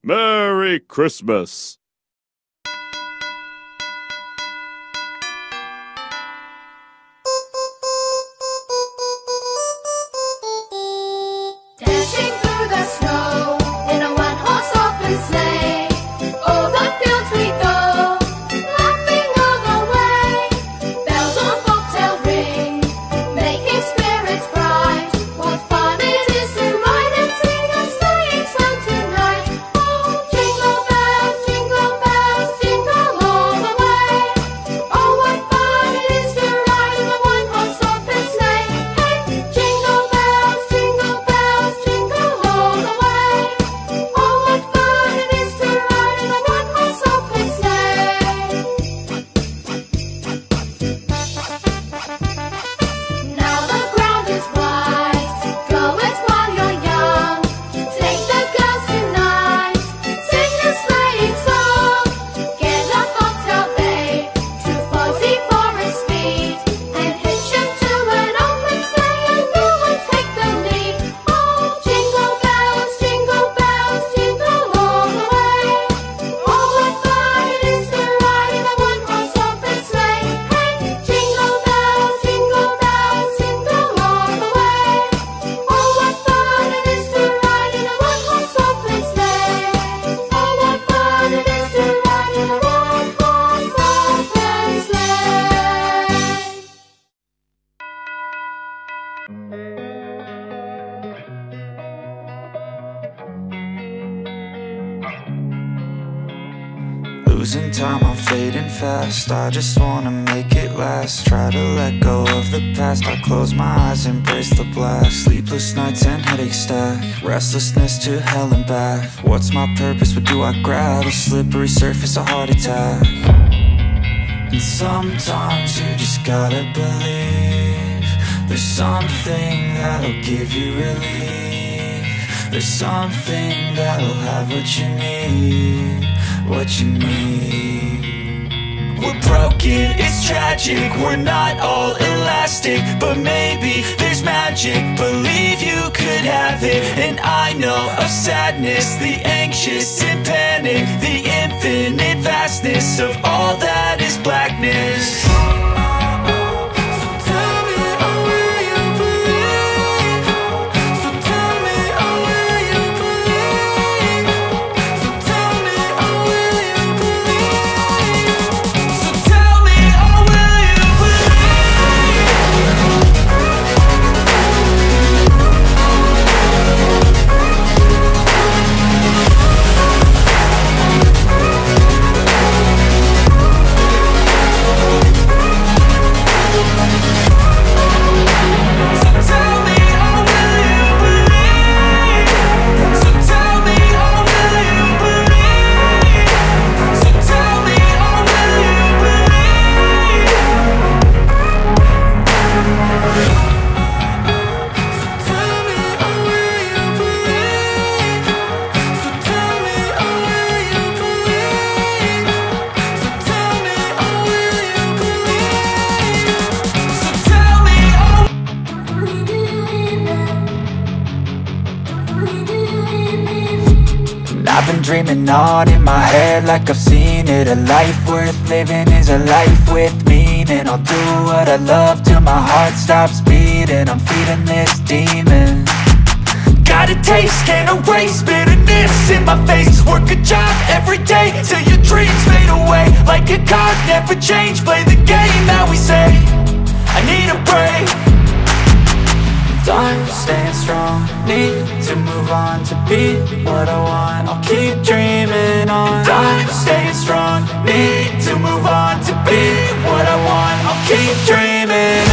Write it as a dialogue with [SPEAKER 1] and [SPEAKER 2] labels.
[SPEAKER 1] Merry Christmas!
[SPEAKER 2] Dashing through the snow in a one-horse open sleigh, over fields we go, laughing all the way. Bells on bobtail ring, making spirits bright. What fun it is to ride and sing a sleighing song tonight! Oh, jingle bells, jingle all the way. Oh, what fun it is to ride in a one-horse open sleigh! Hey, jingle bells, jingle all the way. Oh, what fun it is to ride in a one-horse open sleigh. Now the ground is white, go it while you're young. Take the girls tonight, sing a sleighing song. Get a bobtail babe, 240 for its speed, and hitch him to an open sleigh, and you will take the lead. Oh, jingle bells, jingle all the way. Oh, what fun it is to ride in a one-horse open sleigh. Hey, jingle bells, jingle all the way. Oh, what fun it is to ride in a one-horse open sleigh. Oh, what fun it is to ride in a one-horse open sleigh.
[SPEAKER 3] Losing time, I'm fading fast. I just wanna make it last. Try to let go of the past. I close my eyes, embrace the blast. Sleepless nights and headaches stack. Restlessness to hell and back. What's my purpose? What do I grab? A slippery surface, a heart attack. And sometimes you just gotta believe there's something that'll give you relief. There's something that'll have what you need, what you need. We're broken, it's tragic, we're not all elastic, but maybe there's magic. Believe you could have it, and I know of sadness, the anxious and panic, the infinite vastness of all that is blackness. I've been dreaming on in my head like I've seen it. A life worth living is a life with meaning. I'll do what I love till my heart stops beating. I'm feeding this demon. Got a taste, can't erase bitterness in my face. Work a job every day till your dreams fade away. Like a card, never change, play the game that we say. I need a break. I'm staying strong, need to move on to be what I want. I'll keep dreaming on. I'm staying strong, need to move on to be what I